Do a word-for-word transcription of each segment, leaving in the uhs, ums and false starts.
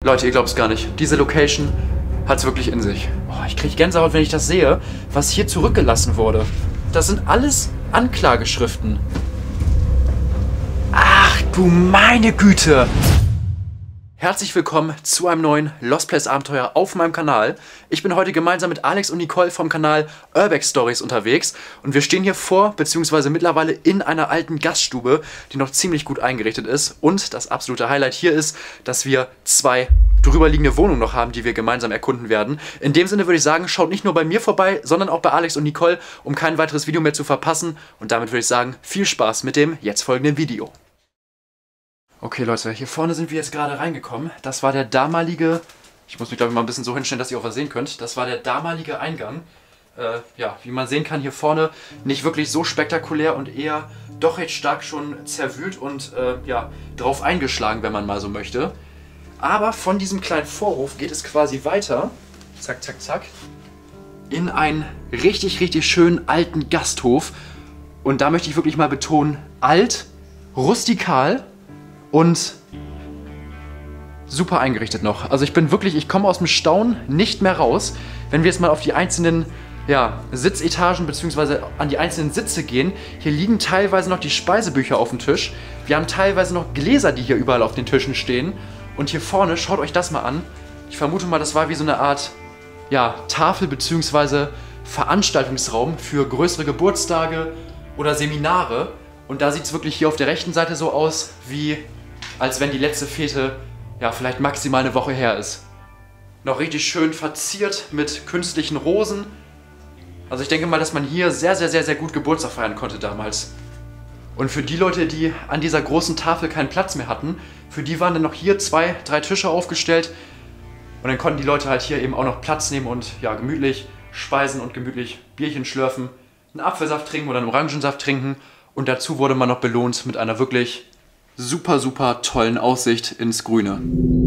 Leute, ihr glaubt es gar nicht. Diese Location hat es wirklich in sich. Oh, ich kriege Gänsehaut, wenn ich das sehe, was hier zurückgelassen wurde. Das sind alles Anklageschriften. Ach du meine Güte! Herzlich willkommen zu einem neuen Lost Place Abenteuer auf meinem Kanal. Ich bin heute gemeinsam mit Alex und Nicole vom Kanal Urbex Stories unterwegs und wir stehen hier vor, beziehungsweise mittlerweile in einer alten Gaststube, die noch ziemlich gut eingerichtet ist. Und das absolute Highlight hier ist, dass wir zwei drüberliegende Wohnungen noch haben, die wir gemeinsam erkunden werden. In dem Sinne würde ich sagen, schaut nicht nur bei mir vorbei, sondern auch bei Alex und Nicole, um kein weiteres Video mehr zu verpassen. Und damit würde ich sagen, viel Spaß mit dem jetzt folgenden Video. Okay Leute, hier vorne sind wir jetzt gerade reingekommen. Das war der damalige, ich muss mich glaube ich mal ein bisschen so hinstellen, dass ihr auch was sehen könnt. Das war der damalige Eingang. Äh, ja, wie man sehen kann, hier vorne nicht wirklich so spektakulär und eher doch recht stark schon zerwühlt und äh, ja, drauf eingeschlagen, wenn man mal so möchte. Aber von diesem kleinen Vorhof geht es quasi weiter, zack, zack, zack, in einen richtig, richtig schönen alten Gasthof. Und da möchte ich wirklich mal betonen, alt, rustikal und super eingerichtet noch. Also ich bin wirklich, ich komme aus dem Staunen nicht mehr raus. Wenn wir jetzt mal auf die einzelnen ja, Sitzetagen bzw. an die einzelnen Sitze gehen, hier liegen teilweise noch die Speisebücher auf dem Tisch. Wir haben teilweise noch Gläser, die hier überall auf den Tischen stehen. Und hier vorne, schaut euch das mal an. Ich vermute mal, das war wie so eine Art ja, Tafel bzw. Veranstaltungsraum für größere Geburtstage oder Seminare. Und da sieht es wirklich hier auf der rechten Seite so aus, wie als wenn die letzte Fete ja vielleicht maximal eine Woche her ist. Noch richtig schön verziert mit künstlichen Rosen. Also ich denke mal, dass man hier sehr, sehr, sehr, sehr gut Geburtstag feiern konnte damals. Und für die Leute, die an dieser großen Tafel keinen Platz mehr hatten, für die waren dann noch hier zwei, drei Tische aufgestellt. Und dann konnten die Leute halt hier eben auch noch Platz nehmen und ja, gemütlich speisen und gemütlich Bierchen schlürfen, einen Apfelsaft trinken oder einen Orangensaft trinken. Und dazu wurde man noch belohnt mit einer wirklich super, super tollen Aussicht ins Grüne.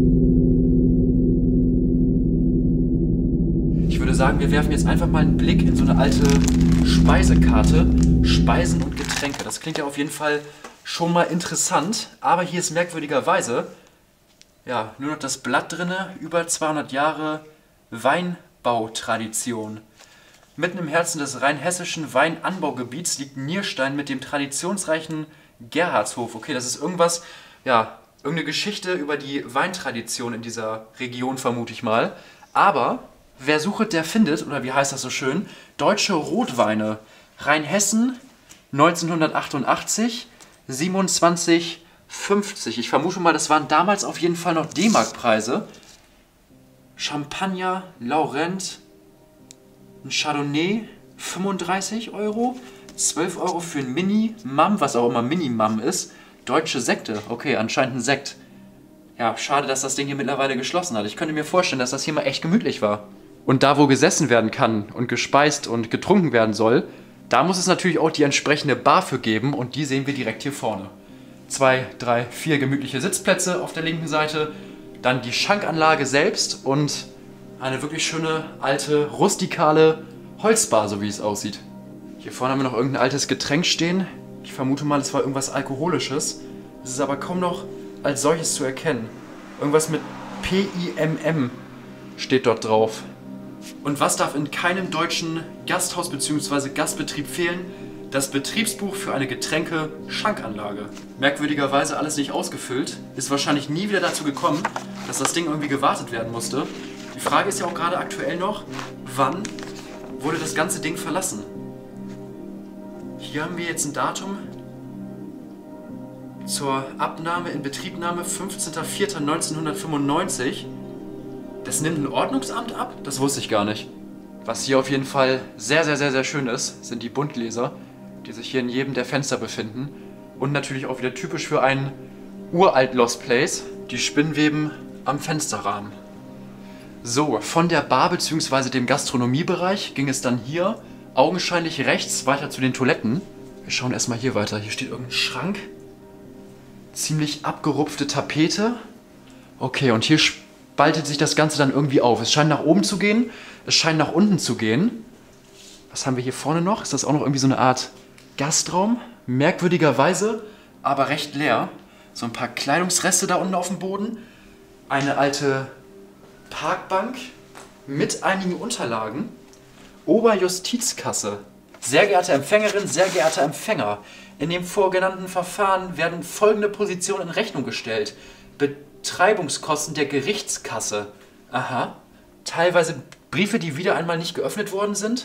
Ich würde sagen, wir werfen jetzt einfach mal einen Blick in so eine alte Speisekarte. Speisen und Getränke. Das klingt ja auf jeden Fall schon mal interessant. Aber hier ist merkwürdigerweise ja, nur noch das Blatt drin. Über zweihundert Jahre Weinbautradition. Mitten im Herzen des rheinhessischen Weinanbaugebiets liegt Nierstein mit dem traditionsreichen Gerhardshof. Okay, das ist irgendwas, ja, irgendeine Geschichte über die Weintradition in dieser Region, vermute ich mal. Aber wer sucht, der findet, oder wie heißt das so schön, deutsche Rotweine. Rheinhessen neunzehnhundertachtundachtzig, siebenundzwanzig fünfzig. Ich vermute mal, das waren damals auf jeden Fall noch D-Mark-Preise. Champagner, Laurent, ein Chardonnay, fünfunddreißig Euro. zwölf Euro für ein Mini-Mam, was auch immer Mini-Mam ist. Deutsche Sekte. Okay, anscheinend ein Sekt. Ja, schade, dass das Ding hier mittlerweile geschlossen hat. Ich könnte mir vorstellen, dass das hier mal echt gemütlich war. Und da, wo gesessen werden kann und gespeist und getrunken werden soll, da muss es natürlich auch die entsprechende Bar für geben. Und die sehen wir direkt hier vorne. Zwei, drei, vier gemütliche Sitzplätze auf der linken Seite. Dann die Schankanlage selbst und eine wirklich schöne, alte, rustikale Holzbar, so wie es aussieht. Hier vorne haben wir noch irgendein altes Getränk stehen. Ich vermute mal, es war irgendwas Alkoholisches. Es ist aber kaum noch als solches zu erkennen. Irgendwas mit P I M M steht dort drauf. Und was darf in keinem deutschen Gasthaus bzw. Gastbetrieb fehlen? Das Betriebsbuch für eine Getränke-Schankanlage. Merkwürdigerweise alles nicht ausgefüllt. Ist wahrscheinlich nie wieder dazu gekommen, dass das Ding irgendwie gewartet werden musste. Die Frage ist ja auch gerade aktuell noch, wann wurde das ganze Ding verlassen? Hier haben wir jetzt ein Datum zur Abnahme in Betriebnahme fünfzehnter vierter neunzehnhundertfünfundneunzig. Das nimmt ein Ordnungsamt ab? Das wusste ich gar nicht. Was hier auf jeden Fall sehr, sehr, sehr, sehr schön ist, sind die Buntgläser, die sich hier in jedem der Fenster befinden. Und natürlich auch wieder typisch für einen uralt Lost Place, die Spinnweben am Fensterrahmen. So, von der Bar bzw. dem Gastronomiebereich ging es dann hier augenscheinlich rechts weiter zu den Toiletten. Wir schauen erstmal hier weiter. Hier steht irgendein Schrank. Ziemlich abgerupfte Tapete. Okay, und hier spaltet sich das Ganze dann irgendwie auf. Es scheint nach oben zu gehen, es scheint nach unten zu gehen. Was haben wir hier vorne noch? Ist das auch noch irgendwie so eine Art Gastraum? Merkwürdigerweise, aber recht leer. So ein paar Kleidungsreste da unten auf dem Boden. eine alte Parkbank mit einigen Unterlagen. Oberjustizkasse. Sehr geehrte Empfängerin, sehr geehrter Empfänger, in dem vorgenannten Verfahren werden folgende Positionen in Rechnung gestellt. Betreibungskosten der Gerichtskasse. Aha. Teilweise Briefe, die wieder einmal nicht geöffnet worden sind.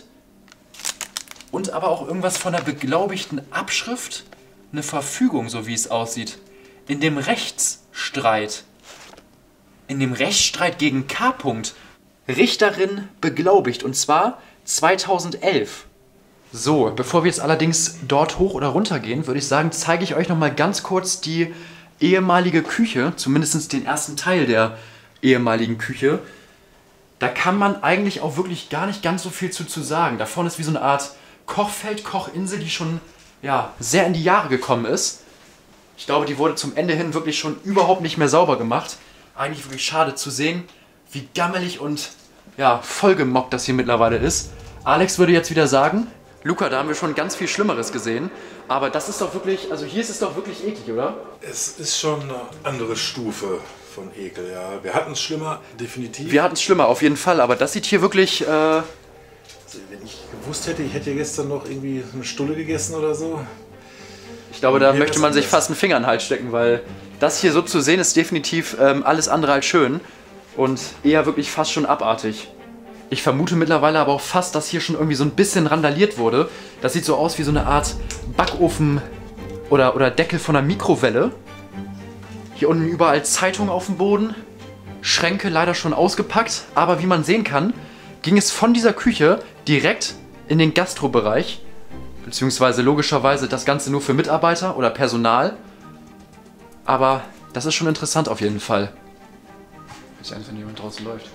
Und aber auch irgendwas von der beglaubigten Abschrift. Eine Verfügung, so wie es aussieht. In dem Rechtsstreit. In dem Rechtsstreit gegen K. -Punkt. Richterin beglaubigt. Und zwar zweitausendelf. So, bevor wir jetzt allerdings dort hoch oder runter gehen, würde ich sagen, zeige ich euch noch mal ganz kurz die ehemalige Küche, zumindest den ersten Teil der ehemaligen Küche. Da kann man eigentlich auch wirklich gar nicht ganz so viel zu, zu sagen. Da vorne ist wie so eine Art Kochfeld, Kochinsel, die schon ja, sehr in die Jahre gekommen ist. Ich glaube, die wurde zum Ende hin wirklich schon überhaupt nicht mehr sauber gemacht. Eigentlich wirklich schade zu sehen, wie gammelig und ja, vollgemockt das hier mittlerweile ist. Alex würde jetzt wieder sagen, Luca, da haben wir schon ganz viel Schlimmeres gesehen. Aber das ist doch wirklich, also hier ist es doch wirklich eklig, oder? Es ist schon eine andere Stufe von Ekel, ja. Wir hatten es schlimmer, definitiv. Wir hatten es schlimmer, auf jeden Fall. Aber das sieht hier wirklich... Äh also, wenn ich gewusst hätte, ich hätte gestern noch irgendwie eine Stulle gegessen oder so. Ich glaube, da möchte man sich fast einen Finger in den Hals stecken, weil das hier so zu sehen ist definitiv ähm, alles andere als schön. Und eher wirklich fast schon abartig. Ich vermute mittlerweile aber auch fast, dass hier schon irgendwie so ein bisschen randaliert wurde. Das sieht so aus wie so eine Art Backofen oder, oder Deckel von einer Mikrowelle. Hier unten überall Zeitungen auf dem Boden. Schränke leider schon ausgepackt. Aber wie man sehen kann, ging es von dieser Küche direkt in den Gastrobereich. Beziehungsweise logischerweise das Ganze nur für Mitarbeiter oder Personal. Aber das ist schon interessant auf jeden Fall. Ich weiß nicht, wenn jemand draußen läuft.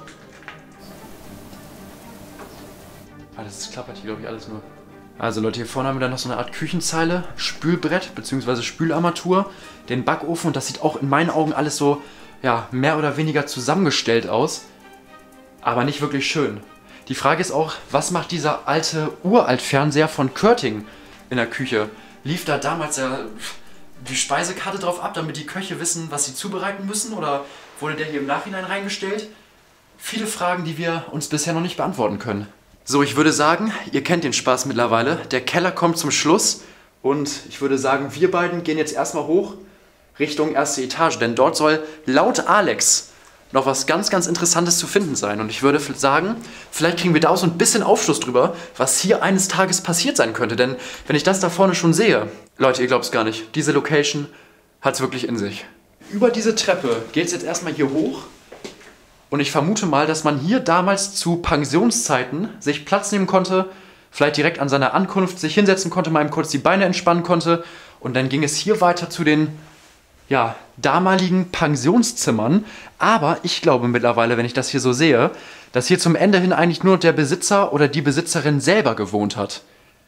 Ah, das klappert hier, glaube ich, alles nur. Also Leute, hier vorne haben wir dann noch so eine Art Küchenzeile, Spülbrett bzw. Spülarmatur, den Backofen und das sieht auch in meinen Augen alles so, ja, mehr oder weniger zusammengestellt aus. Aber nicht wirklich schön. Die Frage ist auch, was macht dieser alte Uralt-Fernseher von Körting in der Küche? Lief da damals ja die Speisekarte drauf ab, damit die Köche wissen, was sie zubereiten müssen? Oder wurde der hier im Nachhinein reingestellt? Viele Fragen, die wir uns bisher noch nicht beantworten können. So, ich würde sagen, ihr kennt den Spaß mittlerweile. Der Keller kommt zum Schluss und ich würde sagen, wir beiden gehen jetzt erstmal hoch Richtung erste Etage, denn dort soll laut Alex noch was ganz, ganz Interessantes zu finden sein. Und ich würde sagen, vielleicht kriegen wir da auch so ein bisschen Aufschluss drüber, was hier eines Tages passiert sein könnte. Denn wenn ich das da vorne schon sehe, Leute, ihr glaubt es gar nicht, diese Location hat es wirklich in sich. Über diese Treppe geht es jetzt erstmal hier hoch. Und ich vermute mal, dass man hier damals zu Pensionszeiten sich Platz nehmen konnte, vielleicht direkt an seiner Ankunft sich hinsetzen konnte, mal eben kurz die Beine entspannen konnte. Und dann ging es hier weiter zu den ja, damaligen Pensionszimmern. Aber ich glaube mittlerweile, wenn ich das hier so sehe, dass hier zum Ende hin eigentlich nur der Besitzer oder die Besitzerin selber gewohnt hat.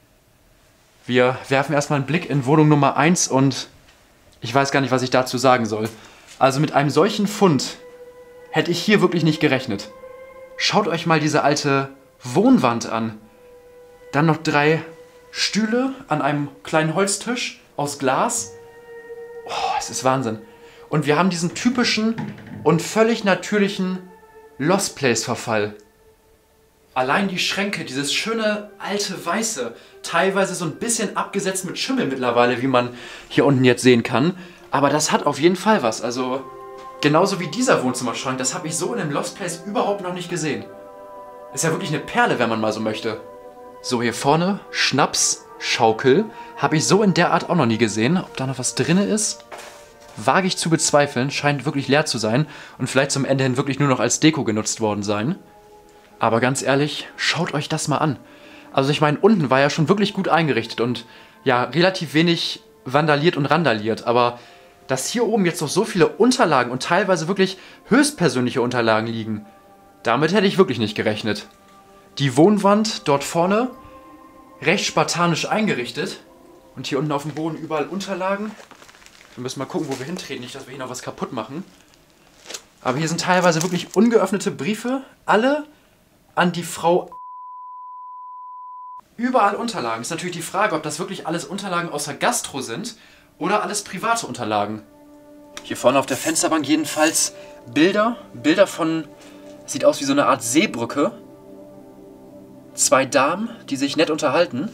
Wir werfen erstmal einen Blick in Wohnung Nummer eins und ich weiß gar nicht, was ich dazu sagen soll. Also mit einem solchen Fund hätte ich hier wirklich nicht gerechnet. Schaut euch mal diese alte Wohnwand an. Dann noch drei Stühle an einem kleinen Holztisch aus Glas. Oh, es ist Wahnsinn. Und wir haben diesen typischen und völlig natürlichen Lost Place-Verfall. Allein die Schränke, dieses schöne alte Weiße, teilweise so ein bisschen abgesetzt mit Schimmel mittlerweile, wie man hier unten jetzt sehen kann. Aber das hat auf jeden Fall was. Also genauso wie dieser Wohnzimmerschrank, das habe ich so in einem Lost Place überhaupt noch nicht gesehen. Ist ja wirklich eine Perle, wenn man mal so möchte. So, hier vorne, Schnapsschaukel, habe ich so in der Art auch noch nie gesehen. Ob da noch was drin ist, wage ich zu bezweifeln. Scheint wirklich leer zu sein und vielleicht zum Ende hin wirklich nur noch als Deko genutzt worden sein. Aber ganz ehrlich, schaut euch das mal an. Also ich meine, unten war ja schon wirklich gut eingerichtet und ja, relativ wenig vandaliert und randaliert. Aber dass hier oben jetzt noch so viele Unterlagen und teilweise wirklich höchstpersönliche Unterlagen liegen, damit hätte ich wirklich nicht gerechnet. Die Wohnwand dort vorne, recht spartanisch eingerichtet. Und hier unten auf dem Boden überall Unterlagen. Wir müssen mal gucken, wo wir hintreten, nicht, dass wir hier noch was kaputt machen. Aber hier sind teilweise wirklich ungeöffnete Briefe, alle an die Frau. Überall Unterlagen. Ist natürlich die Frage, ob das wirklich alles Unterlagen aus der Gastro sind oder alles private Unterlagen. Hier vorne auf der Fensterbank jedenfalls Bilder. Bilder von, sieht aus wie so eine Art Seebrücke. Zwei Damen, die sich nett unterhalten.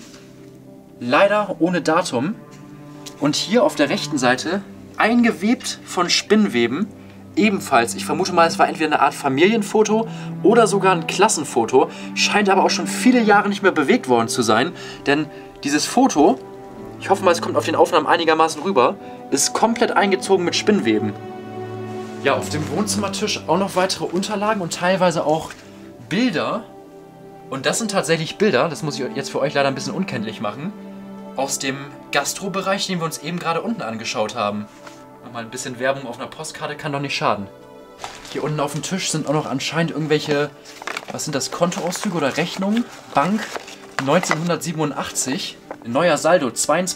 Leider ohne Datum. Und hier auf der rechten Seite, eingewebt von Spinnweben, ebenfalls, ich vermute mal, es war entweder eine Art Familienfoto oder sogar ein Klassenfoto, scheint aber auch schon viele Jahre nicht mehr bewegt worden zu sein, denn dieses Foto, ich hoffe mal, es kommt auf den Aufnahmen einigermaßen rüber, ist komplett eingezogen mit Spinnweben. Ja, auf dem Wohnzimmertisch auch noch weitere Unterlagen und teilweise auch Bilder. Und das sind tatsächlich Bilder, das muss ich jetzt für euch leider ein bisschen unkenntlich machen, aus dem Gastrobereich, den wir uns eben gerade unten angeschaut haben. Mal ein bisschen Werbung auf einer Postkarte kann doch nicht schaden. Hier unten auf dem Tisch sind auch noch anscheinend irgendwelche, was sind das, Kontoauszüge oder Rechnungen? Bank neunzehnhundertsiebenundachtzig, neuer Saldo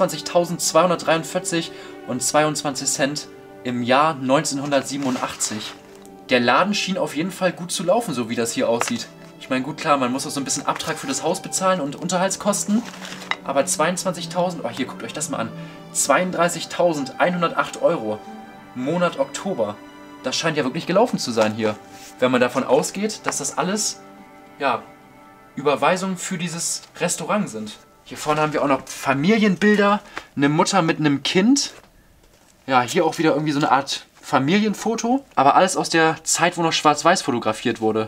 zweiundzwanzigtausendzweihundertdreiundvierzig und zweiundzwanzig Cent im Jahr neunzehnhundertsiebenundachtzig. Der Laden schien auf jeden Fall gut zu laufen, so wie das hier aussieht. Ich meine, gut, klar, man muss auch so ein bisschen Abtrag für das Haus bezahlen und Unterhaltskosten. Aber zweiundzwanzigtausend, oh, hier, guckt euch das mal an. zweiunddreißigtausendeinhundertacht Euro. Monat Oktober. Das scheint ja wirklich gelaufen zu sein hier. Wenn man davon ausgeht, dass das alles, ja, Überweisungen für dieses Restaurant sind. Hier vorne haben wir auch noch Familienbilder. Eine Mutter mit einem Kind. Ja, hier auch wieder irgendwie so eine Art Familienfoto. Aber alles aus der Zeit, wo noch schwarz-weiß fotografiert wurde.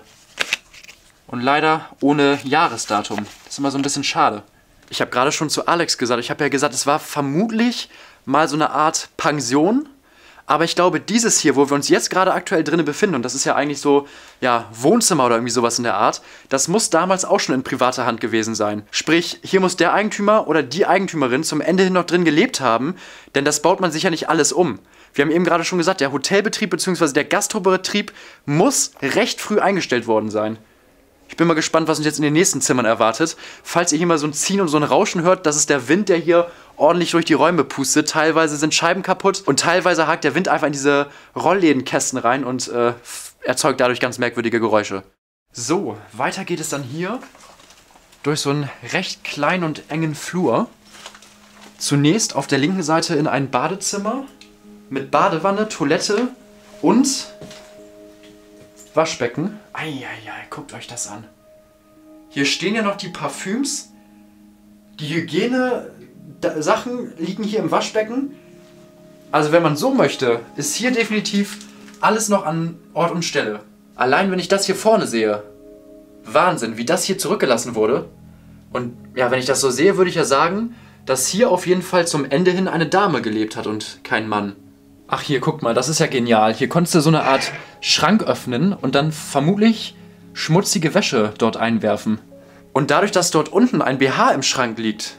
Und leider ohne Jahresdatum. Das ist immer so ein bisschen schade. Ich habe gerade schon zu Alex gesagt, ich habe ja gesagt, es war vermutlich mal so eine Art Pension. Aber ich glaube, dieses hier, wo wir uns jetzt gerade aktuell drinnen befinden, und das ist ja eigentlich so, ja, Wohnzimmer oder irgendwie sowas in der Art, das muss damals auch schon in privater Hand gewesen sein. Sprich, hier muss der Eigentümer oder die Eigentümerin zum Ende hin noch drin gelebt haben, denn das baut man sich ja nicht alles um. Wir haben eben gerade schon gesagt, der Hotelbetrieb bzw. der Gastrobetrieb muss recht früh eingestellt worden sein. Ich bin mal gespannt, was uns jetzt in den nächsten Zimmern erwartet. Falls ihr hier mal so ein Ziehen und so ein Rauschen hört, das ist der Wind, der hier ordentlich durch die Räume pustet. Teilweise sind Scheiben kaputt und teilweise hakt der Wind einfach in diese Rolllädenkästen rein und äh, erzeugt dadurch ganz merkwürdige Geräusche. So, weiter geht es dann hier durch so einen recht kleinen und engen Flur. Zunächst auf der linken Seite in ein Badezimmer mit Badewanne, Toilette und Waschbecken. Eieiei, guckt euch das an. Hier stehen ja noch die Parfüms. Die Hygiene-Sachen liegen hier im Waschbecken. Also wenn man so möchte, ist hier definitiv alles noch an Ort und Stelle. Allein wenn ich das hier vorne sehe. Wahnsinn, wie das hier zurückgelassen wurde. Und ja, wenn ich das so sehe, würde ich ja sagen, dass hier auf jeden Fall zum Ende hin eine Dame gelebt hat und kein Mann. Ach hier, guck mal, das ist ja genial. Hier konntest du so eine Art Schrank öffnen und dann vermutlich schmutzige Wäsche dort einwerfen. Und dadurch, dass dort unten ein B H im Schrank liegt,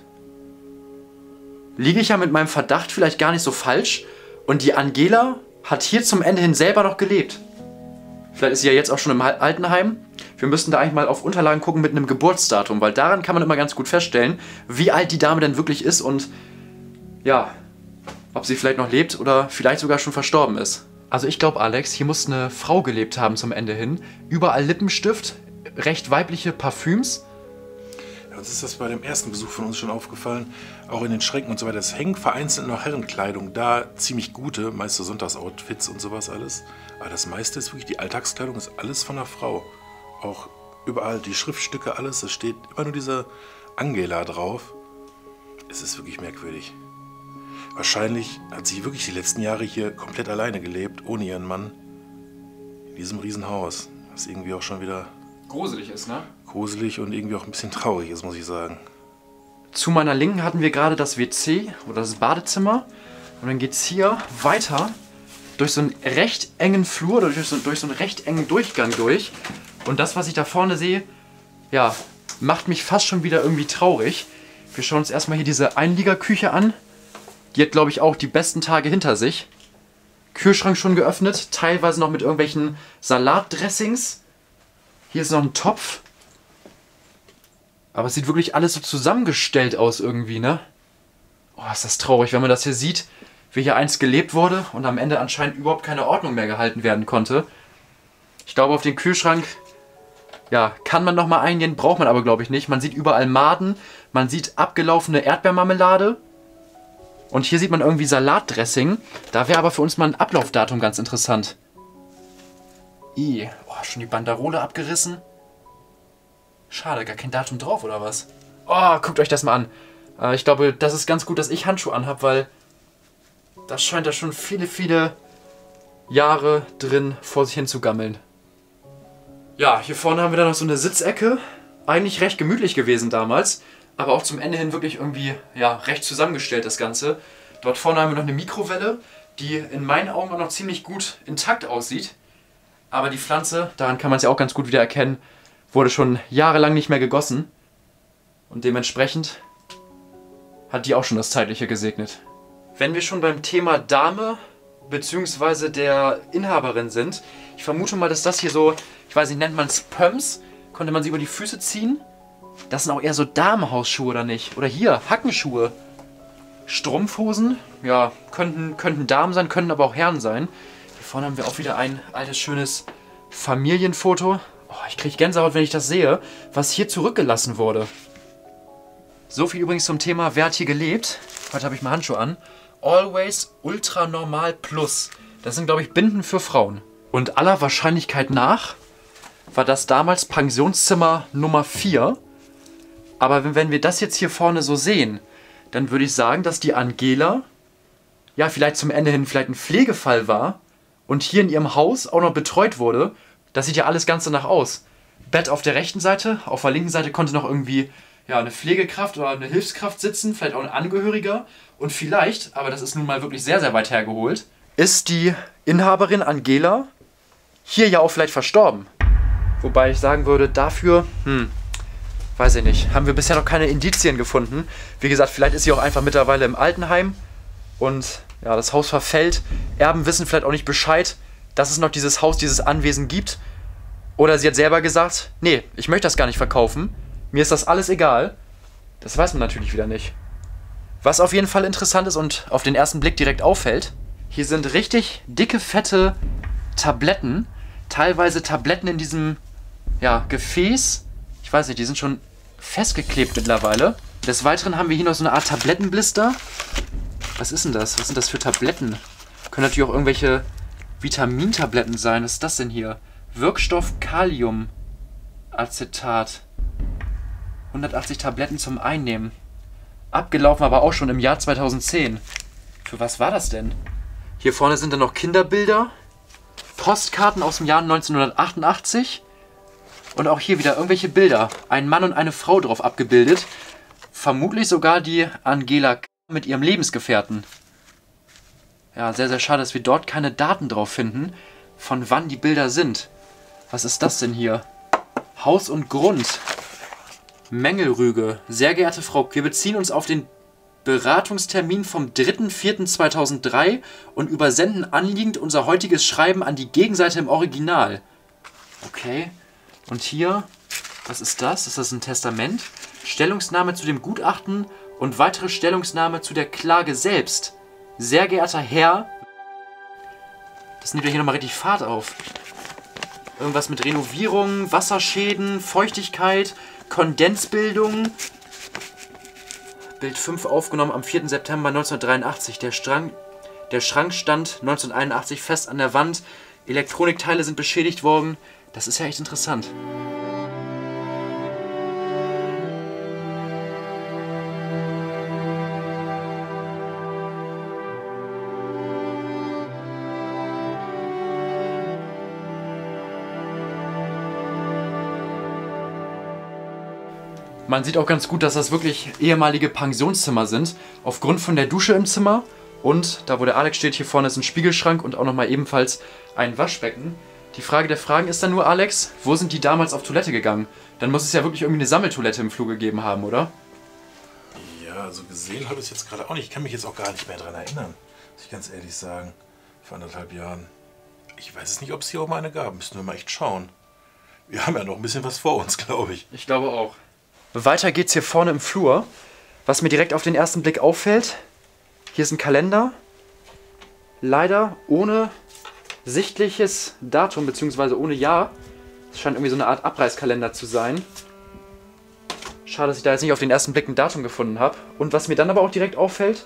liege ich ja mit meinem Verdacht vielleicht gar nicht so falsch. Und die Angela hat hier zum Ende hin selber noch gelebt. Vielleicht ist sie ja jetzt auch schon im Altenheim. Wir müssten da eigentlich mal auf Unterlagen gucken mit einem Geburtsdatum, weil daran kann man immer ganz gut feststellen, wie alt die Dame denn wirklich ist und ja, ob sie vielleicht noch lebt oder vielleicht sogar schon verstorben ist. Also ich glaube, Alex, hier muss eine Frau gelebt haben zum Ende hin. Überall Lippenstift, recht weibliche Parfüms. Ja, uns ist das bei dem ersten Besuch von uns schon aufgefallen. Auch in den Schränken und so weiter. Es hängen vereinzelt noch Herrenkleidung da. Ziemlich gute, meiste Sonntagsoutfits und sowas alles. Aber das meiste ist wirklich, die Alltagskleidung ist alles von einer Frau. Auch überall die Schriftstücke, alles. Es steht immer nur diese Angela drauf. Es ist wirklich merkwürdig. Wahrscheinlich hat sie wirklich die letzten Jahre hier komplett alleine gelebt, ohne ihren Mann. In diesem Riesenhaus. Was irgendwie auch schon wieder gruselig ist, ne? Gruselig und irgendwie auch ein bisschen traurig ist, muss ich sagen. Zu meiner Linken hatten wir gerade das W C oder das Badezimmer. Und dann geht es hier weiter durch so einen recht engen Flur, durch so, durch so einen recht engen Durchgang durch. Und das, was ich da vorne sehe, ja, macht mich fast schon wieder irgendwie traurig. Wir schauen uns erstmal hier diese Einliegerküche an. Die hat, glaube ich, auch die besten Tage hinter sich. Kühlschrank schon geöffnet, teilweise noch mit irgendwelchen Salatdressings. Hier ist noch ein Topf. Aber es sieht wirklich alles so zusammengestellt aus irgendwie, ne? Oh, ist das traurig, wenn man das hier sieht, wie hier einst gelebt wurde und am Ende anscheinend überhaupt keine Ordnung mehr gehalten werden konnte. Ich glaube, auf den Kühlschrank, ja, kann man nochmal eingehen, braucht man aber, glaube ich, nicht. Man sieht überall Maden, man sieht abgelaufene Erdbeermarmelade. Und hier sieht man irgendwie Salatdressing. Da wäre aber für uns mal ein Ablaufdatum ganz interessant. I, oh, schon die Banderole abgerissen. Schade, gar kein Datum drauf, oder was? Oh, guckt euch das mal an. Äh, ich glaube, das ist ganz gut, dass ich Handschuhe anhabe, weil das scheint da schon viele, viele Jahre drin vor sich hin zu gammeln. Ja, hier vorne haben wir dann noch so eine Sitzecke. Eigentlich recht gemütlich gewesen damals, aber auch zum Ende hin wirklich irgendwie ja, recht zusammengestellt das Ganze. Dort vorne haben wir noch eine Mikrowelle, die in meinen Augen auch noch ziemlich gut intakt aussieht. Aber die Pflanze, daran kann man es ja auch ganz gut wieder erkennen, wurde schon jahrelang nicht mehr gegossen. Und dementsprechend hat die auch schon das Zeitliche gesegnet. Wenn wir schon beim Thema Dame bzw. der Inhaberin sind, ich vermute mal, dass das hier so, ich weiß nicht, nennt man es Pumps? Konnte man sie über die Füße ziehen? Das sind auch eher so Damenhausschuhe, oder nicht? Oder hier, Hackenschuhe. Strumpfhosen, ja, könnten, könnten Damen sein, könnten aber auch Herren sein. Hier vorne haben wir auch wieder ein altes, schönes Familienfoto. Oh, ich kriege Gänsehaut, wenn ich das sehe, was hier zurückgelassen wurde. So viel übrigens zum Thema, wer hat hier gelebt? Heute habe ich mal Handschuhe an. Always Ultra Normal Plus. Das sind, glaube ich, Binden für Frauen. Und aller Wahrscheinlichkeit nach war das damals Pensionszimmer Nummer vier. Aber wenn, wenn wir das jetzt hier vorne so sehen, dann würde ich sagen, dass die Angela ja vielleicht zum Ende hin vielleicht ein Pflegefall war und hier in ihrem Haus auch noch betreut wurde. Das sieht ja alles ganz danach aus. Bett auf der rechten Seite, auf der linken Seite konnte noch irgendwie ja, eine Pflegekraft oder eine Hilfskraft sitzen, vielleicht auch ein Angehöriger. Und vielleicht, aber das ist nun mal wirklich sehr, sehr weit hergeholt, ist die Inhaberin Angela hier ja auch vielleicht verstorben. Wobei ich sagen würde, dafür, hm, weiß ich nicht, haben wir bisher noch keine Indizien gefunden. Wie gesagt, vielleicht ist sie auch einfach mittlerweile im Altenheim und ja, das Haus verfällt. Erben wissen vielleicht auch nicht Bescheid, dass es noch dieses Haus, dieses Anwesen gibt. Oder sie hat selber gesagt, nee, ich möchte das gar nicht verkaufen. Mir ist das alles egal. Das weiß man natürlich wieder nicht. Was auf jeden Fall interessant ist und auf den ersten Blick direkt auffällt, hier sind richtig dicke, fette Tabletten. Teilweise Tabletten in diesem ja, Gefäß. Ich weiß nicht, die sind schon festgeklebt mittlerweile. Des Weiteren haben wir hier noch so eine Art Tablettenblister. Was ist denn das? Was sind das für Tabletten? Können natürlich auch irgendwelche Vitamintabletten sein. Was ist das denn hier? Wirkstoff Kaliumacetat. hundertachtzig Tabletten zum Einnehmen. Abgelaufen aber auch schon im Jahr zweitausendzehn. Für was war das denn? Hier vorne sind dann noch Kinderbilder. Postkarten aus dem Jahr neunzehnhundertachtundachtzig. Und auch hier wieder irgendwelche Bilder. Ein Mann und eine Frau drauf abgebildet. Vermutlich sogar die Angela K. mit ihrem Lebensgefährten. Ja, sehr, sehr schade, dass wir dort keine Daten drauf finden, von wann die Bilder sind. Was ist das denn hier? Haus und Grund. Mängelrüge. Sehr geehrte Frau, wir beziehen uns auf den Beratungstermin vom dritten vierten zweitausenddrei und übersenden anliegend unser heutiges Schreiben an die Gegenseite im Original. Okay. Und hier, was ist das? Ist das ein Testament? Stellungnahme zu dem Gutachten und weitere Stellungnahme zu der Klage selbst. Sehr geehrter Herr, das nimmt ja hier nochmal richtig Fahrt auf. Irgendwas mit Renovierung, Wasserschäden, Feuchtigkeit, Kondensbildung. Bild fünf aufgenommen am vierten September neunzehnhundertdreiundachtzig. Der, Strang, der Schrank stand neunzehnhunderteinundachtzig fest an der Wand. Elektronikteile sind beschädigt worden. Das ist ja echt interessant. Man sieht auch ganz gut, dass das wirklich ehemalige Pensionszimmer sind. Aufgrund von der Dusche im Zimmer. Und da, wo der Alex steht, hier vorne ist ein Spiegelschrank und auch nochmal ebenfalls ein Waschbecken. Die Frage der Fragen ist dann nur, Alex, wo sind die damals auf Toilette gegangen? Dann muss es ja wirklich irgendwie eine Sammeltoilette im Flur gegeben haben, oder? Ja, also gesehen habe ich es jetzt gerade auch nicht. Ich kann mich jetzt auch gar nicht mehr daran erinnern, muss ich ganz ehrlich sagen. Vor anderthalb Jahren. Ich weiß es nicht, ob es hier auch mal eine gab. Müssen wir mal echt schauen. Wir haben ja noch ein bisschen was vor uns, glaube ich. Ich glaube auch. Weiter geht's hier vorne im Flur. Was mir direkt auf den ersten Blick auffällt, hier ist ein Kalender. Leider ohne sichtliches Datum, beziehungsweise ohne Jahr. Es scheint irgendwie so eine Art Abreißkalender zu sein. Schade, dass ich da jetzt nicht auf den ersten Blick ein Datum gefunden habe. Und was mir dann aber auch direkt auffällt,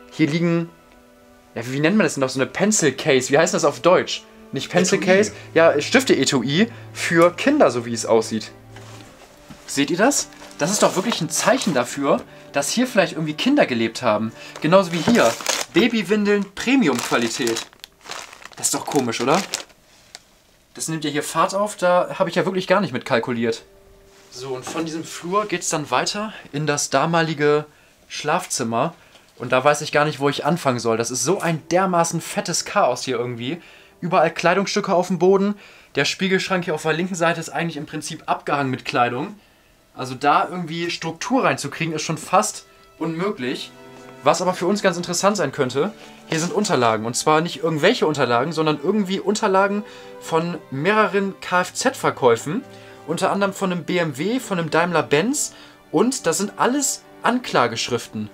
Hier liegen, ja, wie nennt man das denn noch? So eine Pencil Case. Wie heißt das auf Deutsch? Nicht Pencil Case, ja, Stifte-Etui für Kinder, so wie es aussieht. Seht ihr das? Das ist doch wirklich ein Zeichen dafür, dass hier vielleicht irgendwie Kinder gelebt haben. Genauso wie hier. Babywindeln Premium-Qualität. Das ist doch komisch, oder? Das nimmt ja hier Fahrt auf, da habe ich ja wirklich gar nicht mit kalkuliert. So, und von diesem Flur geht es dann weiter in das damalige Schlafzimmer. Und da weiß ich gar nicht, wo ich anfangen soll. Das ist so ein dermaßen fettes Chaos hier irgendwie. Überall Kleidungsstücke auf dem Boden. Der Spiegelschrank hier auf der linken Seite ist eigentlich im Prinzip abgehangen mit Kleidung. Also da irgendwie Struktur reinzukriegen, ist schon fast unmöglich. Was aber für uns ganz interessant sein könnte, hier sind Unterlagen. Und zwar nicht irgendwelche Unterlagen, sondern irgendwie Unterlagen von mehreren Kfz-Verkäufen. Unter anderem von einem B M W, von einem Daimler-Benz. Und das sind alles Anklageschriften.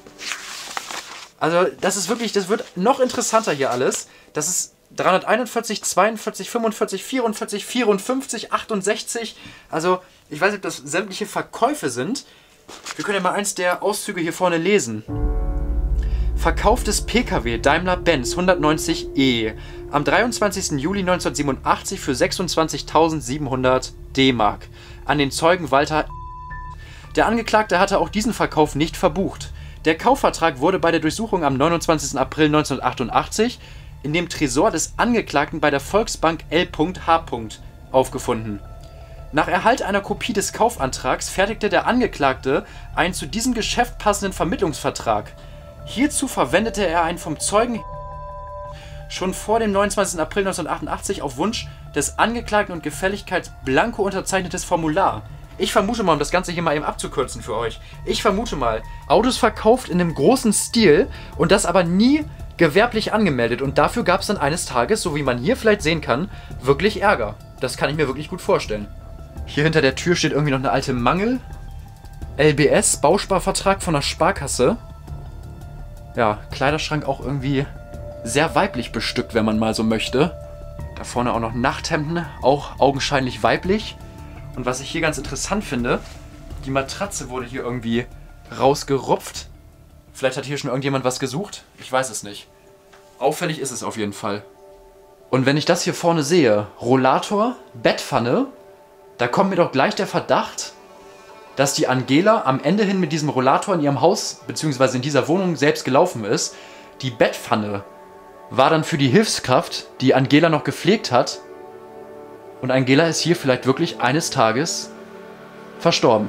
Also das ist wirklich, das wird noch interessanter hier alles. Das ist dreihunderteinundvierzig, zweiundvierzig, fünfundvierzig, vierundvierzig, vierundfünfzig, achtundsechzig. Also ich weiß nicht, ob das sämtliche Verkäufe sind. Wir können ja mal eins der Auszüge hier vorne lesen. Verkauf des P K W Daimler-Benz hundertneunzig E am dreiundzwanzigsten Juli neunzehnhundertsiebenundachtzig für sechsundzwanzigtausendsiebenhundert D-Mark an den Zeugen Walter. Der Angeklagte hatte auch diesen Verkauf nicht verbucht. Der Kaufvertrag wurde bei der Durchsuchung am neunundzwanzigsten April neunzehnhundertachtundachtzig in dem Tresor des Angeklagten bei der Volksbank L H aufgefunden. Nach Erhalt einer Kopie des Kaufantrags fertigte der Angeklagte einen zu diesem Geschäft passenden Vermittlungsvertrag. Hierzu verwendete er ein vom Zeugen schon vor dem neunundzwanzigsten April neunzehnhundertachtundachtzig auf Wunsch des Angeklagten und Gefälligkeit blanko unterzeichnetes Formular. Ich vermute mal, um das Ganze hier mal eben abzukürzen für euch, ich vermute mal, Autos verkauft in einem großen Stil und das aber nie gewerblich angemeldet. Und dafür gab es dann eines Tages, so wie man hier vielleicht sehen kann, wirklich Ärger. Das kann ich mir wirklich gut vorstellen. Hier hinter der Tür steht irgendwie noch eine alte Mangel. L B S, Bausparvertrag von der Sparkasse. Ja, Kleiderschrank auch irgendwie sehr weiblich bestückt, wenn man mal so möchte. Da vorne auch noch Nachthemden, auch augenscheinlich weiblich. Und was ich hier ganz interessant finde, die Matratze wurde hier irgendwie rausgerupft. Vielleicht hat hier schon irgendjemand was gesucht. Ich weiß es nicht. Auffällig ist es auf jeden Fall. Und wenn ich das hier vorne sehe, Rollator, Bettpfanne, da kommt mir doch gleich der Verdacht, dass die Angela am Ende hin mit diesem Rollator in ihrem Haus, beziehungsweise in dieser Wohnung selbst gelaufen ist. Die Bettpfanne war dann für die Hilfskraft, die Angela noch gepflegt hat. Und Angela ist hier vielleicht wirklich eines Tages verstorben.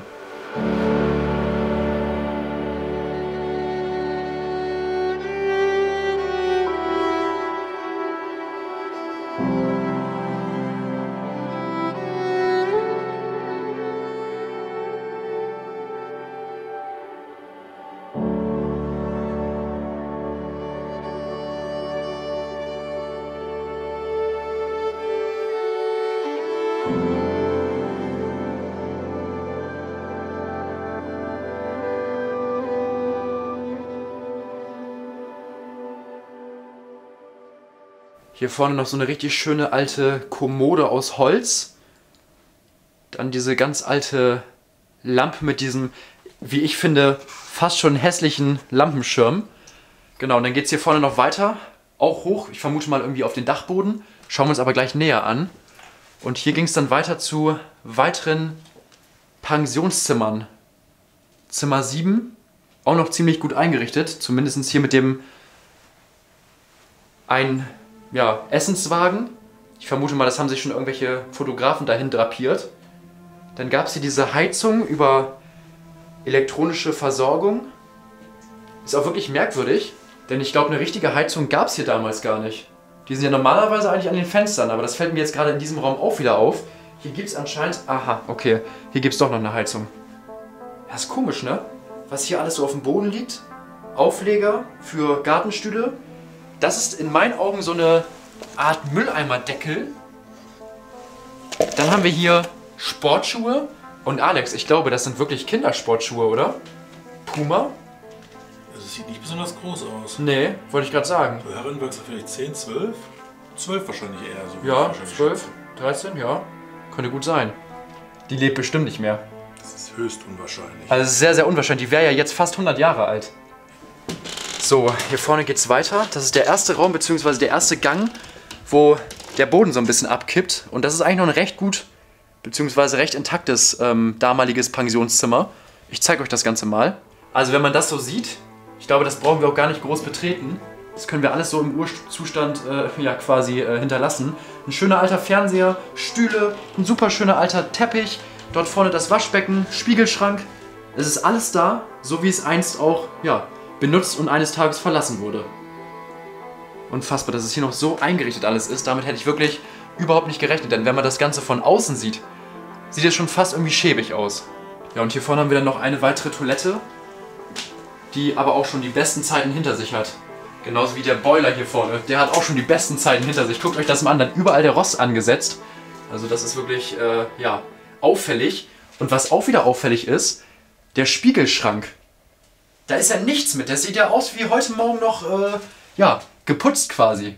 Hier vorne noch so eine richtig schöne alte Kommode aus Holz. Dann diese ganz alte Lampe mit diesem, wie ich finde, fast schon hässlichen Lampenschirm. Genau, und dann geht es hier vorne noch weiter. Auch hoch, ich vermute mal irgendwie auf den Dachboden. Schauen wir uns aber gleich näher an. Und hier ging es dann weiter zu weiteren Pensionszimmern. Zimmer sieben, auch noch ziemlich gut eingerichtet. Zumindest hier mit dem ein ja, Essenswagen. Ich vermute mal, das haben sich schon irgendwelche Fotografen dahin drapiert. Dann gab es hier diese Heizung über elektronische Versorgung. Ist auch wirklich merkwürdig, denn ich glaube, eine richtige Heizung gab es hier damals gar nicht. Die sind ja normalerweise eigentlich an den Fenstern, aber das fällt mir jetzt gerade in diesem Raum auch wieder auf. Hier gibt es anscheinend... Aha, okay. Hier gibt es doch noch eine Heizung. Ja, ist komisch, ne? Was hier alles so auf dem Boden liegt. Aufleger für Gartenstühle. Das ist in meinen Augen so eine Art Mülleimerdeckel. Dann haben wir hier Sportschuhe. Und Alex, ich glaube, das sind wirklich Kindersportschuhe, oder? Puma? Also es sieht nicht besonders groß aus. Nee, wollte ich gerade sagen. Für Herrenwachser vielleicht zehn, zwölf? zwölf wahrscheinlich eher. So ja, zwölf, dreizehn, ja. Könnte gut sein. Die lebt bestimmt nicht mehr. Das ist höchst unwahrscheinlich. Also es ist sehr, sehr unwahrscheinlich. Die wäre ja jetzt fast hundert Jahre alt. So, hier vorne geht's weiter. Das ist der erste Raum, beziehungsweise der erste Gang, wo der Boden so ein bisschen abkippt. Und das ist eigentlich noch ein recht gut, beziehungsweise recht intaktes ähm, damaliges Pensionszimmer. Ich zeige euch das Ganze mal. Also wenn man das so sieht, ich glaube, das brauchen wir auch gar nicht groß betreten. Das können wir alles so im Urzustand äh, ja, quasi äh, hinterlassen. Ein schöner alter Fernseher, Stühle, ein super schöner alter Teppich. Dort vorne das Waschbecken, Spiegelschrank. Es ist alles da, so wie es einst auch ja, benutzt und eines Tages verlassen wurde. Unfassbar, dass es hier noch so eingerichtet alles ist. Damit hätte ich wirklich überhaupt nicht gerechnet. Denn wenn man das Ganze von außen sieht, sieht es schon fast irgendwie schäbig aus. Ja, und hier vorne haben wir dann noch eine weitere Toilette, die aber auch schon die besten Zeiten hinter sich hat. Genauso wie der Boiler hier vorne. Der hat auch schon die besten Zeiten hinter sich. Guckt euch das mal an. Dann überall der Rost angesetzt. Also das ist wirklich, äh, ja, auffällig. Und was auch wieder auffällig ist, der Spiegelschrank. Da ist ja nichts mit. Der sieht ja aus wie heute Morgen noch, äh, ja, geputzt quasi.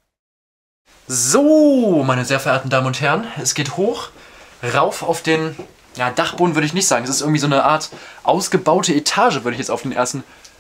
So, meine sehr verehrten Damen und Herren. Es geht hoch, rauf auf den, ja, Dachboden würde ich nicht sagen. Es ist irgendwie so eine Art ausgebaute Etage, würde ich jetzt auf den ersten...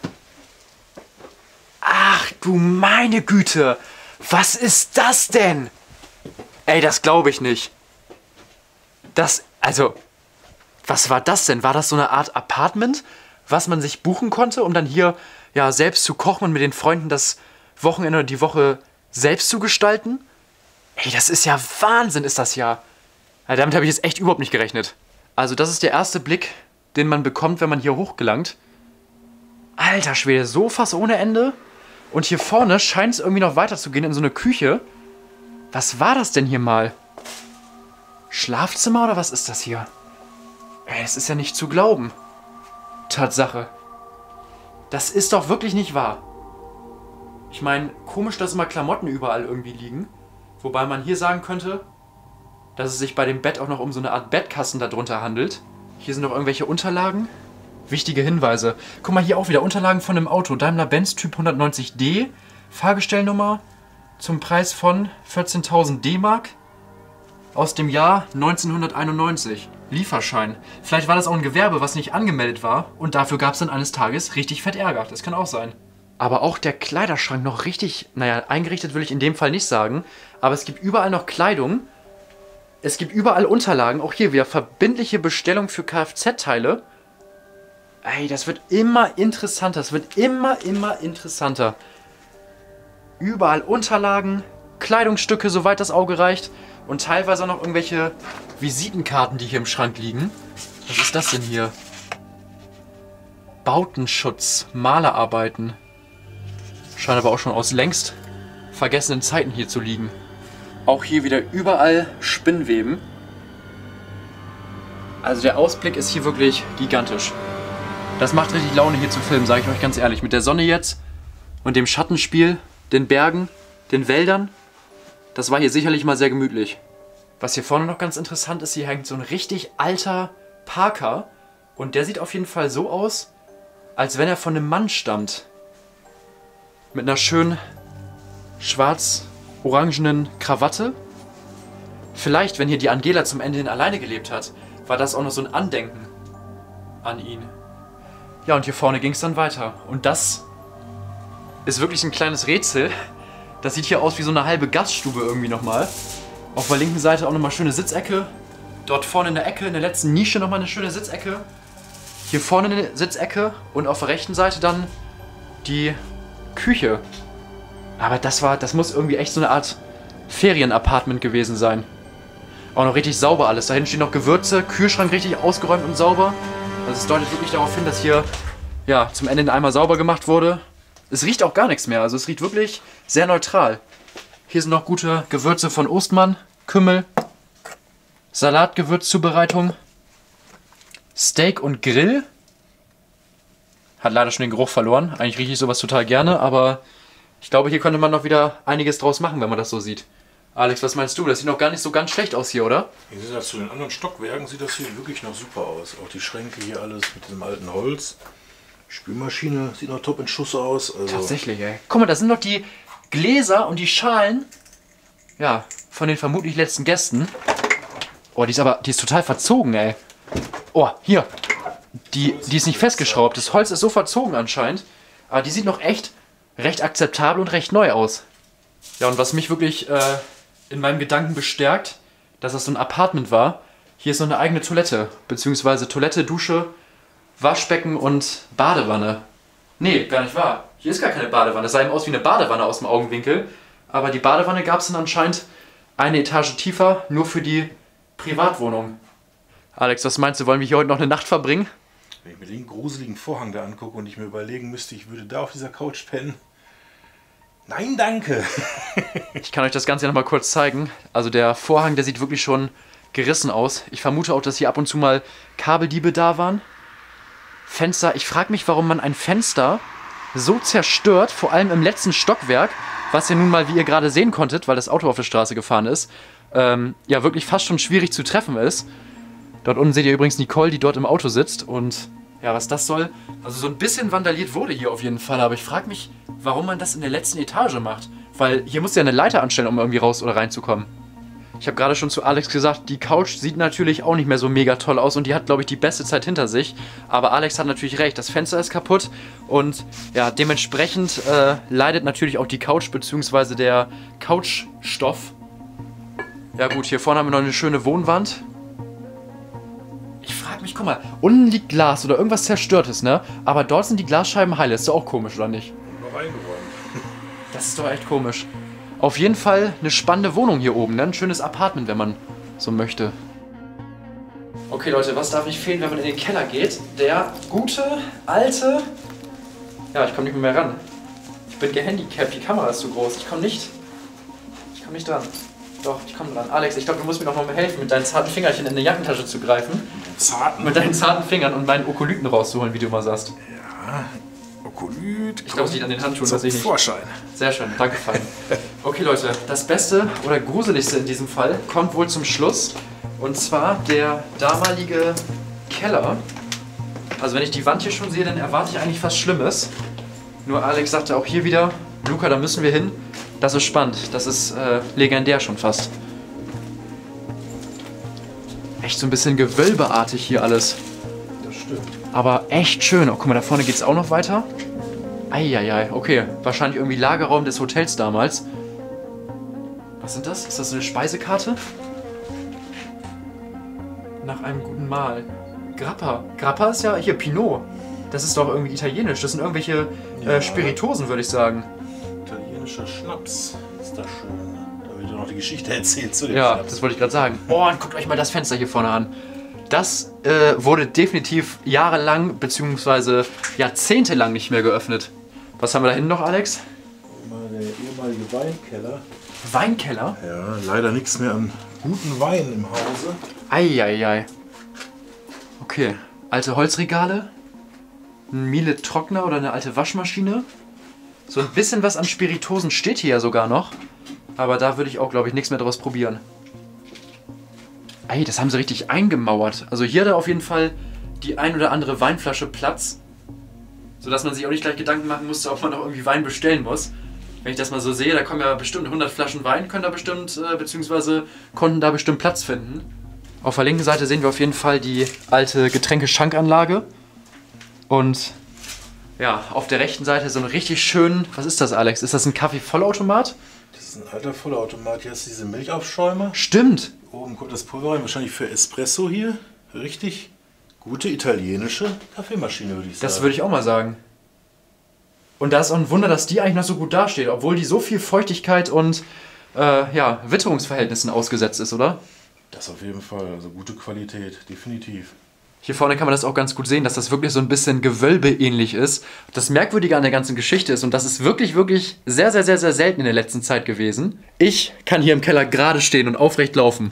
Ach du meine Güte, was ist das denn? Ey, das glaube ich nicht. Das, also, was war das denn? War das so eine Art Apartment, was man sich buchen konnte, um dann hier ja selbst zu kochen und mit den Freunden das Wochenende oder die Woche selbst zu gestalten? Ey, das ist ja Wahnsinn, ist das ja. Also damit habe ich jetzt echt überhaupt nicht gerechnet. Also das ist der erste Blick, den man bekommt, wenn man hier hochgelangt. Alter Schwede, Sofas ohne Ende. Und hier vorne scheint es irgendwie noch weiter zu gehen in so eine Küche. Was war das denn hier mal? Schlafzimmer oder was ist das hier? Ey, es ist ja nicht zu glauben. Tatsache. Das ist doch wirklich nicht wahr. Ich meine, komisch, dass immer Klamotten überall irgendwie liegen. Wobei man hier sagen könnte, dass es sich bei dem Bett auch noch um so eine Art Bettkasten darunter handelt. Hier sind noch irgendwelche Unterlagen. Wichtige Hinweise. Guck mal, hier auch wieder Unterlagen von einem Auto. Daimler-Benz Typ hundertneunzig D. Fahrgestellnummer zum Preis von vierzehntausend D-Mark. Aus dem Jahr neunzehnhunderteinundneunzig. Lieferschein. Vielleicht war das auch ein Gewerbe, was nicht angemeldet war. Und dafür gab es dann eines Tages richtig fett Ärger. Das kann auch sein. Aber auch der Kleiderschrank noch richtig, naja, eingerichtet will ich in dem Fall nicht sagen. Aber es gibt überall noch Kleidung. Es gibt überall Unterlagen. Auch hier wieder verbindliche Bestellung für Kfz-Teile. Ey, das wird immer interessanter. Das wird immer, immer interessanter. Überall Unterlagen, Kleidungsstücke, soweit das Auge reicht. Und teilweise auch noch irgendwelche Visitenkarten, die hier im Schrank liegen. Was ist das denn hier? Bautenschutz, Malerarbeiten. Scheint aber auch schon aus längst vergessenen Zeiten hier zu liegen. Auch hier wieder überall Spinnweben. Also der Ausblick ist hier wirklich gigantisch. Das macht richtig Laune hier zu filmen, sage ich euch ganz ehrlich. Mit der Sonne jetzt und dem Schattenspiel, den Bergen, den Wäldern. Das war hier sicherlich mal sehr gemütlich. Was hier vorne noch ganz interessant ist, hier hängt so ein richtig alter Parker. Und der sieht auf jeden Fall so aus, als wenn er von einem Mann stammt. Mit einer schönen schwarz-orangenen Krawatte. Vielleicht, wenn hier die Angela zum Ende hin alleine gelebt hat, war das auch noch so ein Andenken an ihn. Ja, und hier vorne ging es dann weiter. Und das ist wirklich ein kleines Rätsel. Das sieht hier aus wie so eine halbe Gaststube irgendwie nochmal. Auf der linken Seite auch nochmal schöne Sitzecke. Dort vorne in der Ecke, in der letzten Nische nochmal eine schöne Sitzecke. Hier vorne eine Sitzecke und auf der rechten Seite dann die Küche. Aber das war, das muss irgendwie echt so eine Art Ferienapartment gewesen sein. Auch noch richtig sauber alles. Da hinten stehen noch Gewürze, Kühlschrank richtig ausgeräumt und sauber. Also es deutet wirklich darauf hin, dass hier ja, zum Ende einmal sauber gemacht wurde. Es riecht auch gar nichts mehr. Also es riecht wirklich sehr neutral. Hier sind noch gute Gewürze von Ostmann, Kümmel, Salatgewürzzubereitung, Steak und Grill. Hat leider schon den Geruch verloren. Eigentlich rieche ich sowas total gerne, aber ich glaube, hier könnte man noch wieder einiges draus machen, wenn man das so sieht. Alex, was meinst du? Das sieht noch gar nicht so ganz schlecht aus hier, oder? Wie sieht das zu den anderen Stockwerken? Sieht das hier wirklich noch super aus. Auch die Schränke hier alles mit diesem alten Holz. Die Spülmaschine sieht noch top in Schuss aus. Also tatsächlich, ey. Guck mal, da sind noch die Gläser und die Schalen. Ja, von den vermutlich letzten Gästen. Oh, die ist aber, die ist total verzogen, ey. Oh, hier. Die, die ist nicht festgeschraubt. Das Holz ist so verzogen anscheinend. Aber die sieht noch echt recht akzeptabel und recht neu aus. Ja, und was mich wirklich äh, in meinem Gedanken bestärkt, dass das so ein Apartment war, hier ist noch eine eigene Toilette, beziehungsweise Toilette, Dusche, Waschbecken und Badewanne. Nee, gar nicht wahr. Hier ist gar keine Badewanne. Das sah eben aus wie eine Badewanne aus dem Augenwinkel. Aber die Badewanne gab es dann anscheinend eine Etage tiefer, nur für die Privatwohnung. Alex, was meinst du, wollen wir hier heute noch eine Nacht verbringen? Wenn ich mir den gruseligen Vorhang da angucke und ich mir überlegen müsste, ich würde da auf dieser Couch pennen. Nein, danke. Ich kann euch das Ganze noch mal kurz zeigen. Also der Vorhang, der sieht wirklich schon gerissen aus. Ich vermute auch, dass hier ab und zu mal Kabeldiebe da waren. Fenster, ich frage mich, warum man ein Fenster so zerstört, vor allem im letzten Stockwerk, was ja nun mal, wie ihr gerade sehen konntet, weil das Auto auf der Straße gefahren ist, ähm, ja wirklich fast schon schwierig zu treffen ist. Dort unten seht ihr übrigens Nicole, die dort im Auto sitzt und ja, was das soll. Also so ein bisschen vandaliert wurde hier auf jeden Fall, aber ich frage mich, warum man das in der letzten Etage macht. Weil hier muss ja eine Leiter anstellen, um irgendwie raus oder reinzukommen. Ich habe gerade schon zu Alex gesagt, die Couch sieht natürlich auch nicht mehr so mega toll aus und die hat, glaube ich, die beste Zeit hinter sich. Aber Alex hat natürlich recht, das Fenster ist kaputt und ja, dementsprechend äh, leidet natürlich auch die Couch bzw. der Couchstoff. Ja gut, hier vorne haben wir noch eine schöne Wohnwand. Ich frage mich, guck mal, unten liegt Glas oder irgendwas Zerstörtes, ne? Aber dort sind die Glasscheiben heil. Ist doch auch komisch, oder nicht? Noch eingeräumt. Das ist doch echt komisch. Auf jeden Fall eine spannende Wohnung hier oben, ne? Ein schönes Apartment, wenn man so möchte. Okay, Leute, was darf nicht fehlen, wenn man in den Keller geht? Der gute, alte... Ja, ich komme nicht mehr ran. Ich bin gehandicapt, die Kamera ist zu groß. Ich komme nicht... Ich komme nicht dran. Doch, ich komme dran. Alex, ich glaube, du musst mir noch mal helfen, mit deinen zarten Fingerchen in eine Jackentasche zu greifen. Zarten? Mit deinen zarten Fingern und meinen Okolyten rauszuholen, wie du immer sagst. Ja, Okolyt. Ich glaube, es liegt an den Handschuhen, das sehe ich nicht. Vorschein. Sehr schön, danke, fein. Okay, Leute, das Beste oder Gruseligste in diesem Fall kommt wohl zum Schluss. Und zwar der damalige Keller. Also wenn ich die Wand hier schon sehe, dann erwarte ich eigentlich was Schlimmes. Nur Alex sagte auch hier wieder, Luca, da müssen wir hin. Das ist spannend, das ist äh, legendär schon fast. Echt so ein bisschen gewölbeartig hier alles. Das stimmt. Aber echt schön. Oh, guck mal, da vorne geht es auch noch weiter. Eieiei, okay. Wahrscheinlich irgendwie Lagerraum des Hotels damals. Was sind das? Ist das eine Speisekarte? Nach einem guten Mahl. Grappa. Grappa ist ja hier Pinot. Das ist doch irgendwie italienisch. Das sind irgendwelche Ja. äh, Spiritosen, würde ich sagen. Italienischer Schnaps. Ist das schön. Da wird noch die Geschichte erzählt zu dem Ja, Schnaps. das wollte ich gerade sagen. Oh, und guckt euch mal das Fenster hier vorne an. Das äh, wurde definitiv jahrelang bzw. jahrzehntelang nicht mehr geöffnet. Was haben wir da hinten noch, Alex? Mal der ehemalige Weinkeller. Weinkeller? Ja, leider nichts mehr an guten Wein im Hause. Eieiei. Okay, alte Holzregale, ein Miele-Trockner oder eine alte Waschmaschine. So ein bisschen was an Spiritosen steht hier ja sogar noch. Aber da würde ich auch, glaube ich, nichts mehr draus probieren. Ey, das haben sie richtig eingemauert. Also hier hat er auf jeden Fall die ein oder andere Weinflasche Platz. Sodass man sich auch nicht gleich Gedanken machen musste, ob man noch irgendwie Wein bestellen muss. Wenn ich das mal so sehe, da kommen ja bestimmt hundert Flaschen Wein, können da bestimmt, äh, beziehungsweise konnten da bestimmt Platz finden. Auf der linken Seite sehen wir auf jeden Fall die alte Getränkeschankanlage. Und ja, auf der rechten Seite so einen richtig schönen, was ist das, Alex? Ist das ein Kaffee-Vollautomat? Das ist ein alter Vollautomat. Hier ist diese Milchaufschäumer. Stimmt! Oben kommt das Pulver rein, wahrscheinlich für Espresso hier. Richtig gute italienische Kaffeemaschine, würde ich sagen. Das würde ich auch mal sagen. Und da ist auch ein Wunder, dass die eigentlich noch so gut dasteht, obwohl die so viel Feuchtigkeit und äh, ja, Witterungsverhältnissen ausgesetzt ist, oder? Das auf jeden Fall, also gute Qualität, definitiv. Hier vorne kann man das auch ganz gut sehen, dass das wirklich so ein bisschen gewölbeähnlich ist. Das Merkwürdige an der ganzen Geschichte ist, und das ist wirklich, wirklich sehr, sehr, sehr, sehr selten in der letzten Zeit gewesen. Ich kann hier im Keller gerade stehen und aufrecht laufen.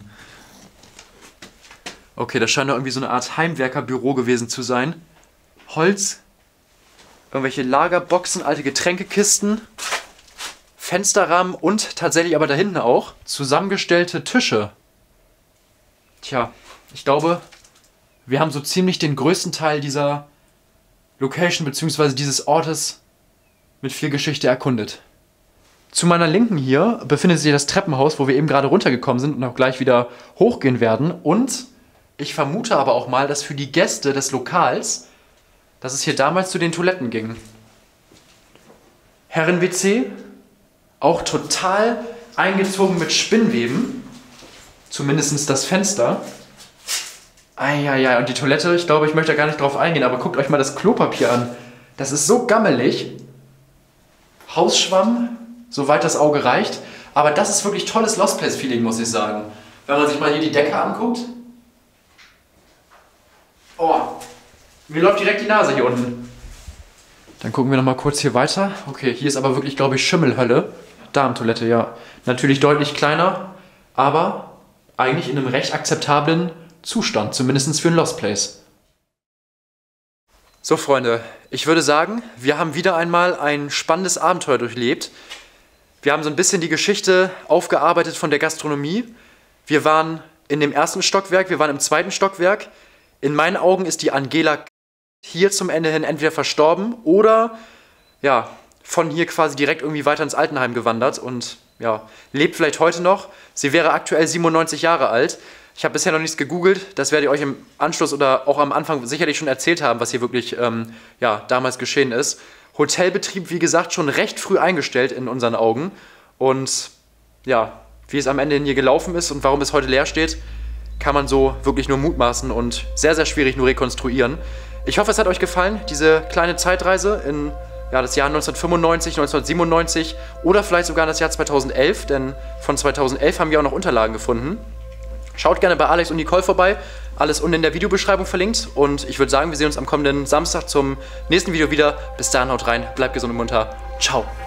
Okay, das scheint doch irgendwie so eine Art Heimwerkerbüro gewesen zu sein. Holz, irgendwelche Lagerboxen, alte Getränkekisten, Fensterrahmen und tatsächlich aber da hinten auch zusammengestellte Tische. Tja, ich glaube, wir haben so ziemlich den größten Teil dieser Location bzw. dieses Ortes mit viel Geschichte erkundet. Zu meiner Linken hier befindet sich das Treppenhaus, wo wir eben gerade runtergekommen sind und auch gleich wieder hochgehen werden. Und ich vermute aber auch mal, dass für die Gäste des Lokals, dass es hier damals zu den Toiletten ging. Herren-W C, auch total eingezogen mit Spinnweben. Zumindest das Fenster. Eieiei, und die Toilette, ich glaube, ich möchte da gar nicht drauf eingehen, aber guckt euch mal das Klopapier an. Das ist so gammelig. Hausschwamm, soweit das Auge reicht. Aber das ist wirklich tolles Lost Place Feeling, muss ich sagen. Wenn man sich mal hier die Decke anguckt. Oh, mir läuft direkt die Nase hier unten. Dann gucken wir noch mal kurz hier weiter. Okay, hier ist aber wirklich, glaube ich, Schimmelhölle. Darmtoilette, ja. Natürlich deutlich kleiner, aber eigentlich in einem recht akzeptablen Zustand, zumindest für ein Lost Place. So Freunde, ich würde sagen, wir haben wieder einmal ein spannendes Abenteuer durchlebt. Wir haben so ein bisschen die Geschichte aufgearbeitet von der Gastronomie. Wir waren in dem ersten Stockwerk, wir waren im zweiten Stockwerk. In meinen Augen ist die Angela hier zum Ende hin entweder verstorben oder ja, von hier quasi direkt irgendwie weiter ins Altenheim gewandert und ja, lebt vielleicht heute noch. Sie wäre aktuell siebenundneunzig Jahre alt. Ich habe bisher noch nichts gegoogelt, das werde ich euch im Anschluss oder auch am Anfang sicherlich schon erzählt haben, was hier wirklich ähm, ja, damals geschehen ist. Hotelbetrieb, wie gesagt, schon recht früh eingestellt in unseren Augen. Und ja, wie es am Ende hier gelaufen ist und warum es heute leer steht, kann man so wirklich nur mutmaßen und sehr, sehr schwierig nur rekonstruieren. Ich hoffe, es hat euch gefallen, diese kleine Zeitreise in ja, das Jahr neunzehnhundertfünfundneunzig, neunzehnhundertsiebenundneunzig oder vielleicht sogar in das Jahr zweitausendelf, denn von zweitausendelf haben wir auch noch Unterlagen gefunden. Schaut gerne bei Alex und Nicole vorbei, alles unten in der Videobeschreibung verlinkt und ich würde sagen, wir sehen uns am kommenden Samstag zum nächsten Video wieder. Bis dahin, haut rein, bleibt gesund und munter. Ciao.